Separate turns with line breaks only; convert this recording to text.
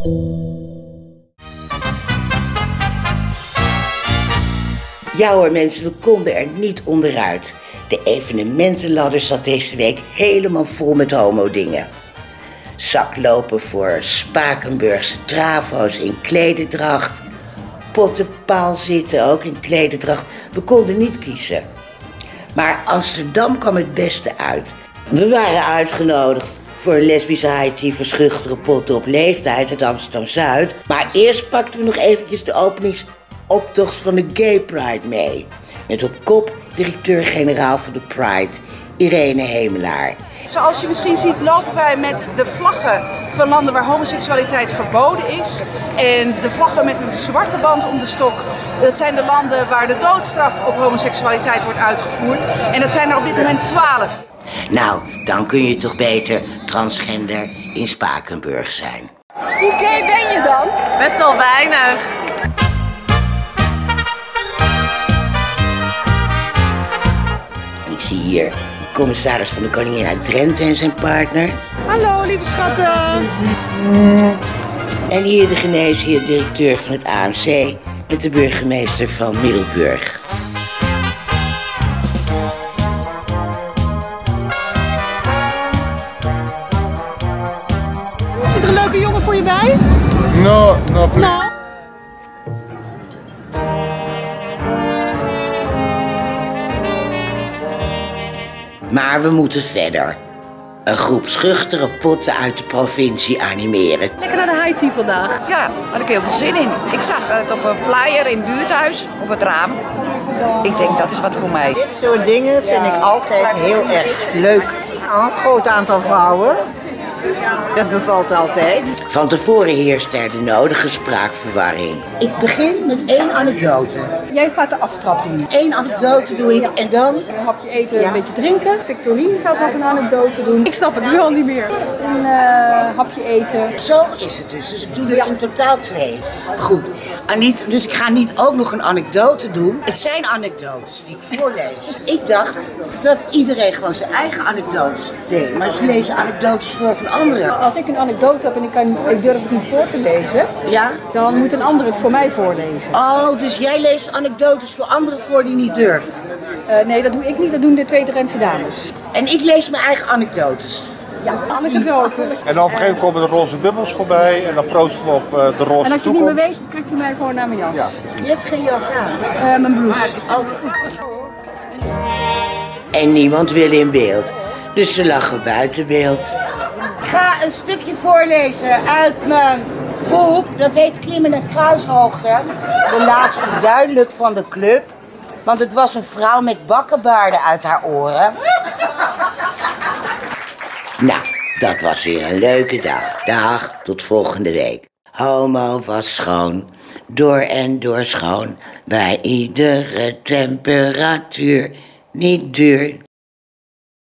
Ja hoor mensen, we konden er niet onderuit. De evenementenladder zat deze week helemaal vol met homo-dingen. Zaklopen voor Spakenburgse travo's in klededracht. Pottenpaal zitten ook in klededracht. We konden niet kiezen. Maar Amsterdam kwam het beste uit. We waren uitgenodigd voor een lesbische high-tea voor schuchtere potten op leeftijd uit Amsterdam-Zuid. Maar eerst pakten we nog eventjes de openingsoptocht van de Gay Pride mee. Met op kop directeur-generaal van de Pride, Irene Hemelaar.
Zoals je misschien ziet lopen wij met de vlaggen van landen waar homoseksualiteit verboden is. En de vlaggen met een zwarte band om de stok, dat zijn de landen waar de doodstraf op homoseksualiteit wordt uitgevoerd. En dat zijn er op dit moment 12.
Nou, dan kun je toch beter transgender in Spakenburg zijn.
Hoe gay ben je dan? Best wel weinig.
En ik zie hier de commissaris van de Koningin uit Drenthe en zijn partner.
Hallo lieve schatten.
En hier de geneesheer directeur van het AMC met de burgemeester van Middelburg.
Zit er een leuke jongen voor je bij?
No, please.
Nou.
Maar we moeten verder. Een groep schuchtere potten uit de provincie animeren.
Lekker naar de high-tea vandaag.
Ja, daar had ik heel veel zin in. Ik zag het op een flyer in het buurthuis, op het raam. Ik denk, dat is wat voor mij.
Dit soort dingen vind ik altijd heel erg leuk. Een groot aantal vrouwen, dat bevalt altijd.
Van tevoren heerst er de nodige spraakverwarring. Ik begin met 1 anekdote.
Jij gaat de aftrap doen.
1 anekdote doe ik en dan...
Een hapje eten, een beetje drinken. Victorine gaat nog een anekdote doen. Ik snap het nu al niet meer. Een hapje eten.
Zo is het dus. Dus ik doe er in totaal 2. Goed. Aniet, dus ik ga niet ook nog een anekdote doen. Het zijn anekdotes die ik voorlees. Ik dacht dat iedereen gewoon zijn eigen anekdotes deed. Maar ze lezen anekdotes voor van anderen.
Als ik een anekdote heb en ik durf het niet voor te lezen,
Ja?
dan moet een ander het voor mij voorlezen.
Oh, dus jij leest anekdotes voor anderen voor die niet durven.
Nee, dat doe ik niet. Dat doen de 2 Drentse dames.
En ik lees mijn eigen anekdotes.
Ja, anekdote.
En dan op een gegeven moment komen de roze bubbels voorbij en dan proosten we op de roze toekomst.
En als je niet meer weet, trek je mij gewoon naar mijn jas.
Ja.
Je hebt geen jas aan.
Mijn blouse.
En niemand wil in beeld. Dus ze lachen buiten beeld. Ik ga een stukje voorlezen uit mijn boek. Dat heet Klimmen en Kruishoogte. De laatste duidelijk van de club. Want het was een vrouw met bakkenbaarden uit haar oren. Nou, dat was weer een leuke dag. Dag, tot volgende week. Homo was schoon, door en door schoon. Bij iedere temperatuur, niet duur.